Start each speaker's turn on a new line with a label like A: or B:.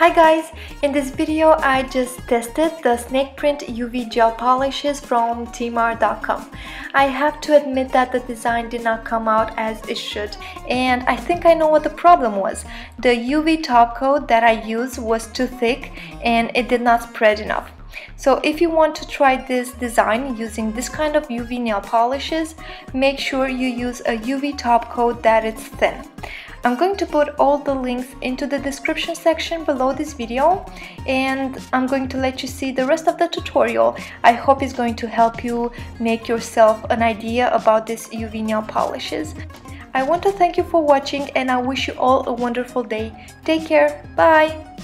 A: Hi guys, in this video I just tested the Snake Print UV gel polishes from Tmr.com. I have to admit that the design did not come out as it should, and I think I know what the problem was. The UV top coat that I used was too thick and it did not spread enough. So if you want to try this design using this kind of UV nail polishes, make sure you use a UV top coat that is thin. I'm going to put all the links into the description section below this video, and I'm going to let you see the rest of the tutorial. I hope it's going to help you make yourself an idea about these UV nail polishes. I want to thank you for watching, and I wish you all a wonderful day. Take care. Bye.